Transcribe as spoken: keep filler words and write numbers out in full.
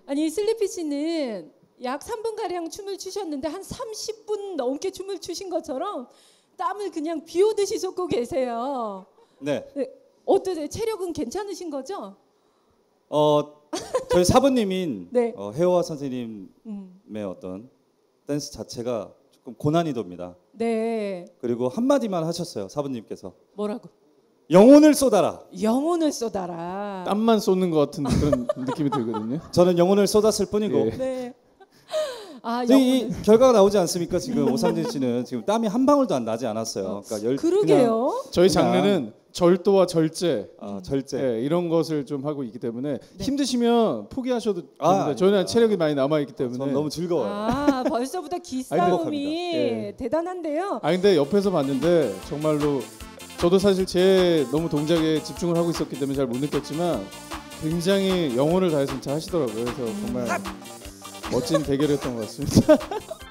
아니 슬리피 씨는 약 삼 분가량 춤을 추셨는데 한 삼십 분 넘게 춤을 추신 것처럼 땀을 그냥 비 오듯이 쏟고 계세요. 네. 네. 어떠세요? 체력은 괜찮으신 거죠? 어 저희 사부님인 네. 어, 혜호아 선생님의 음. 어떤 댄스 자체가 조금 고난이도입니다. 네. 그리고 한마디만 하셨어요. 사부님께서. 뭐라고? 영혼을 쏟아라. 영혼을 쏟아라. 땀만 쏟는 것 같은 그런 느낌이 들거든요. 저는 영혼을 쏟았을 뿐이고. 예. 네. 아, 이, 이 영혼을. 결과가 나오지 않습니까? 지금 오삼진 씨는 지금 땀이 한 방울도 안 나지 않았어요. 그러니까 열, 그러게요. 저희 그냥- 장르는 절도와 절제 아, 절제. 예, 이런 것을 좀 하고 있기 때문에 힘드시면 포기하셔도 아, 됩니다. 저희는 아닙니다. 체력이 많이 남아 있기 때문에. 저는 너무 즐거워요. 아, 벌써부터 기싸움이 행복합니다. 예. 대단한데요. 아 근데 옆에서 봤는데 정말로 저도 사실 제 너무 동작에 집중을 하고 있었기 때문에 잘 못 느꼈지만 굉장히 영혼을 다해서 진짜 하시더라고요. 그래서 정말 멋진 대결이었던 것 같습니다.